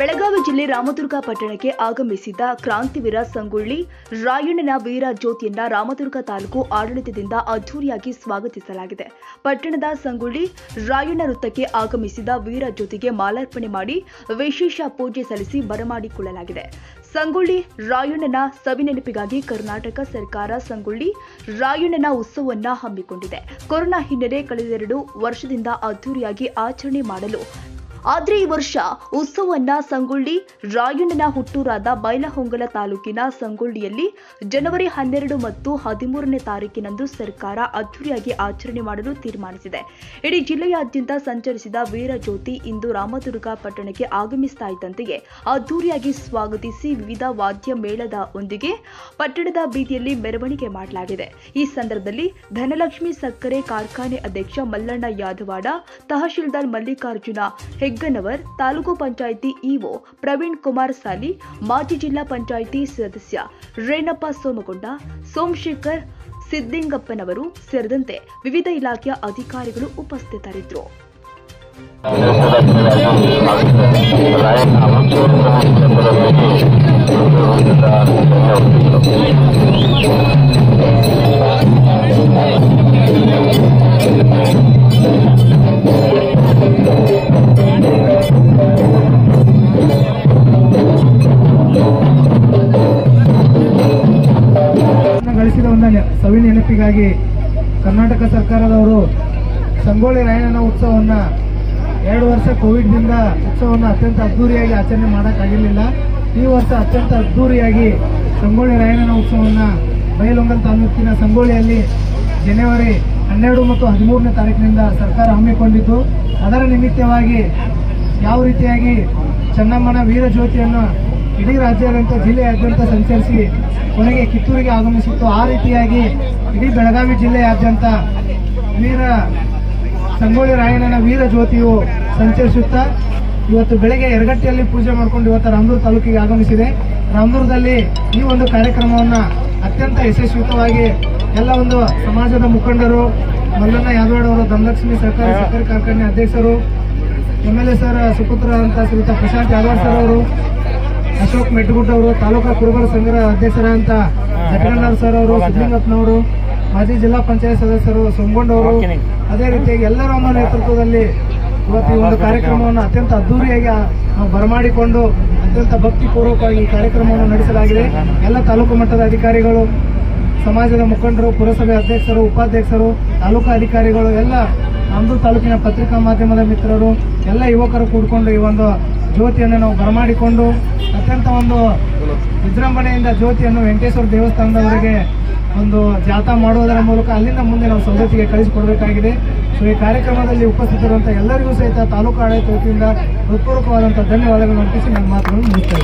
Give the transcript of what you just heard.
ಬೆಳಗಾವಿ ಜಿಲ್ಲೆ ರಾಮದುರ್ಗ ಪಟ್ಟಣಕ್ಕೆ ಆಗಮಿಸಿದ ಕ್ರಾಂತಿವೀರ ಸಂಗೊಳ್ಳಿ ರಾಯಣ್ಣನ ವೀರ ಜ್ಯೋತಿಯನ್ನ ರಾಮದುರ್ಗ ತಾಲೂಕು ಆಡಳಿತದಿಂದ ಅದ್ದೂರಿಯಾಗಿ ಸ್ವಾಗತಿಸಲಾಗಿದೆ. ಪಟ್ಟಣದ ಸಂಗೊಳ್ಳಿ ರಾಯಣ್ಣ ವೃತ್ತಕ್ಕೆ ಆಗಮಿಸಿದ ವೀರ ಜ್ಯೋತಿಗೆ ಮಾಲಾರ್ಪಣೆ ಮಾಡಿ ವಿಶೇಷ ಪೂಜೆ ಸಲ್ಲಿಸಿ ಬರಮಾಡಿಕೊಳ್ಳಲಾಗಿದೆ. ಸಂಗೊಳ್ಳಿ ರಾಯಣ್ಣನ ಸವಿನೆನಪಿಗಾಗಿ ಕರ್ನಾಟಕ ಸರ್ಕಾರ ಸಂಗೊಳ್ಳಿ ರಾಯಣ್ಣನ ಉತ್ಸವವನ್ನು ಹಮ್ಮಿಕೊಂಡಿದೆ. ಕೊರೋನಾ ಹಿನ್ನೆಲೆ ಕಳೆದ 2 ವರ್ಷದಿಂದ ಅದ್ದೂರಿಯಾಗಿ ಆಚರಣೆ ಮಾಡಲು ಆದರೆ ಈ ವರ್ಷ ಉತ್ಸವವನ್ನ ಸಂಗೊಳ್ಳಿ ರಾಯಣ್ಣನ ಹುಟ್ಟೂರಾದ ಬೈಲಹೊಂಗಲ ತಾಲೂಕಿನ ಸಂಗೊಳ್ಳಿಯಲ್ಲಿ ಜನವರಿ 12 ಮತ್ತು 13ನೇ ತಾರೀಕಿನಂದು ಸರ್ಕಾರ ಅದ್ದೂರಿಯಾಗಿ ಆಚರಣೆ ಮಾಡಲು ತೀರ್ಮಾನಿಸಿದೆ. ಇಡೀ ಜಿಲ್ಲೆಯಾದ್ಯಂತ ಸಂಚರಿಸಿದ ವೀರ ಜ್ಯೋತಿ ಇಂದು ರಾಮದುರ್ಗ ಪಟ್ಟಣಕ್ಕೆ ಆಗಮಿಸ್ತಾ ಇದ್ದಂತೆಯೇ ಅದ್ದೂರಿಯಾಗಿ ಸ್ವಾಗತಿಸಿ ವಿವಿಧ ವಾದ್ಯ ಮೇಳದ ಒಂದಿಗೆ ಪಟ್ಟಣದ ಬೀದಿಯಲ್ಲಿ ಮೆರವಣಿಗೆ ಮಾಡಲಾಗಿದೆ. ಈ ಸಂದರ್ಭದಲ್ಲಿ ಧನಲಕ್ಷ್ಮಿ ಸಕ್ಕರೆ ಕಾರ್ಖಾನೆ ಅಧ್ಯಕ್ಷ ಮಲ್ಲಣ್ಣ ಯಾದವಾಡ, ತಹಶೀಲ್ದಾರ್ ಮಲ್ಲಿಕಾರ್ಜುನ ಹೆಗ್ಗನವರ್, ತಾಲೂಕು ಪಂಚಾಯಿತಿ ಇಒ ಪ್ರವೀಣ್ ಕುಮಾರ್ ಸಾಲಿ, ಮಾಜಿ ಜಿಲ್ಲಾ ಪಂಚಾಯಿತಿ ಸದಸ್ಯ ರೇಣಪ್ಪ ಸೋಮಗೊಂಡ, ಸೋಮಶೇಖರ್ ಸಿದ್ದಿಂಗಪ್ಪನವರು ಸೇರಿದಂತೆ ವಿವಿಧ ಇಲಾಖೆಯ ಅಧಿಕಾರಿಗಳು ಉಪಸ್ಥಿತರಿದ್ದರು. ಗಳಿಸಿದ ಒಂದು ಸವಿ ನೆನಪಿಗಾಗಿ ಕರ್ನಾಟಕ ಸರ್ಕಾರದವರು ಸಂಗೊಳ್ಳಿ ರಾಯಣ್ಣನ ಉತ್ಸವವನ್ನು 2 ವರ್ಷ ಕೋವಿಡ್ದಿಂದ ಉತ್ಸವವನ್ನು ಅತ್ಯಂತ ಅದ್ದೂರಿಯಾಗಿ ಆಚರಣೆ ಮಾಡೋಕ್ಕಾಗಿರಲಿಲ್ಲ. ಈ ವರ್ಷ ಅತ್ಯಂತ ಅದ್ದೂರಿಯಾಗಿ ಸಂಗೊಳ್ಳಿ ರಾಯಣ್ಣನ ಉತ್ಸವವನ್ನು ಬೈಲಹೊಂಗಲ ತಾಲೂಕಿನ ಸಂಗೊಳ್ಳಿಯಲ್ಲಿ ಜನವರಿ 12 ಮತ್ತು 13ನೇ ತಾರೀಕಿನಿಂದ ಸರ್ಕಾರ ಹಮ್ಮಿಕೊಂಡಿದ್ದು, ಅದರ ನಿಮಿತ್ತವಾಗಿ ಯಾವ ರೀತಿಯಾಗಿ ಚೆನ್ನಮ್ಮನ ವೀರ ಜ್ಯೋತಿಯನ್ನು ಇಡೀ ರಾಜ್ಯಾದ್ಯಂತ ಜಿಲ್ಲೆಯಾದ್ಯಂತ ಸಂಚರಿಸಿ ಕೊನೆಗೆ ಕಿತ್ತೂರಿಗೆ ಆಗಮಿಸಿತ್ತು, ಆ ರೀತಿಯಾಗಿ ಇಡೀ ಬೆಳಗಾವಿ ಜಿಲ್ಲೆಯಾದ್ಯಂತ ಸಂಗೊಳ್ಳಿ ರಾಯಣ್ಣನ ವೀರ ಜ್ಯೋತಿಯು ಸಂಚರಿಸುತ್ತಾ ಇವತ್ತು ಬೆಳಗ್ಗೆ ಯರಗಟ್ಟಿಯಲ್ಲಿ ಪೂಜೆ ಮಾಡಿಕೊಂಡು ಇವತ್ತು ರಾಮದುರ್ಗ ತಾಲೂಕಿಗೆ ಆಗಮಿಸಿದೆ. ರಾಮದುರ್ಗದಲ್ಲಿ ಈ ಒಂದು ಕಾರ್ಯಕ್ರಮವನ್ನು ಅತ್ಯಂತ ಯಶಸ್ವಿತವಾಗಿ ಎಲ್ಲ ಒಂದು ಸಮಾಜದ ಮುಖಂಡರು, ಮಲ್ಲಣ್ಣ ಯಾದವಾಡ ಅವರು, ಧನಲಕ್ಷ್ಮಿ ಸಕ್ಕರೆ ಕಾರ್ಖಾನೆ ಅಧ್ಯಕ್ಷರು, MLA ಸರ್ ಸುಪುತ್ರ ಅಂತ ಶ್ರೀಯುತ ಪ್ರಶಾಂತ್ ಯಾದವಾಡ ಸರ್ ಅವರು, ಅಶೋಕ್ ಮೆಟ್ಟಗುಡ್ಡ ಅವರು, ತಾಲೂಕಾ ಕುರುಬರ ಸಂಘದ ಅಧ್ಯಕ್ಷರಂತ ಜಗನ್ನಾಥ್ ಸರ್ ಅವರು, ಸಿದ್ದಿಂಗಪ್ಪನವರು, ಮಾಜಿ ಜಿಲ್ಲಾ ಪಂಚಾಯತ್ ಸದಸ್ಯರು ಸೋಮಗೊಂಡವರು, ಅದೇ ರೀತಿಯಾಗಿ ಎಲ್ಲರ ಒಂದು ನೇತೃತ್ವದಲ್ಲಿ ಇವತ್ತು ಈ ಒಂದು ಕಾರ್ಯಕ್ರಮವನ್ನು ಅತ್ಯಂತ ಅದ್ದೂರಿಯಾಗಿ ನಾವು ಬರಮಾಡಿಕೊಂಡು ಅತ್ಯಂತ ಭಕ್ತಿಪೂರ್ವಕವಾಗಿ ಈ ಕಾರ್ಯಕ್ರಮವನ್ನು ನಡೆಸಲಾಗಿದೆ. ಎಲ್ಲ ತಾಲೂಕು ಮಟ್ಟದ ಅಧಿಕಾರಿಗಳು, ಸಮಾಜದ ಮುಖಂಡರು, ಪುರಸಭೆ ಅಧ್ಯಕ್ಷರು, ಉಪಾಧ್ಯಕ್ಷರು, ತಾಲೂಕು ಅಧಿಕಾರಿಗಳು, ಎಲ್ಲ ರಾಮದುರ್ಗ ತಾಲೂಕಿನ ಪತ್ರಿಕಾ ಮಾಧ್ಯಮದ ಮಿತ್ರರು, ಎಲ್ಲ ಯುವಕರು ಕೂಡಿಕೊಂಡು ಈ ಒಂದು ಜ್ಯೋತಿಯನ್ನು ನಾವು ಬರಮಾಡಿಕೊಂಡು ಅತ್ಯಂತ ಒಂದು ವಿಜೃಂಭಣೆಯಿಂದ ಜ್ಯೋತಿಯನ್ನು ವೆಂಕಟೇಶ್ವರ ದೇವಸ್ಥಾನದವರೆಗೆ ಒಂದು ಜಾಥಾ ಮಾಡುವುದರ ಮೂಲಕ ಅಲ್ಲಿಂದ ಮುಂದೆ ನಾವು ಸವದತ್ತಿಗೆ ಕಳಿಸಿಕೊಡಬೇಕಾಗಿದೆ. ಸೊ ಈ ಕಾರ್ಯಕ್ರಮದಲ್ಲಿ ಉಪಸ್ಥಿತರಿರುವಂತಹ ಎಲ್ಲರಿಗೂ ಸಹಿತ ತಾಲೂಕು ಆಡಳಿತ ವತಿಯಿಂದ ಹೃತ್ಪೂರ್ವಕವಾದಂತಹ ಧನ್ಯವಾದಗಳನ್ನು ಅರ್ಪಿಸಿ ನನ್ನ ಮಾತುಗಳನ್ನು ಮುಗಿಸ್ತೇನೆ.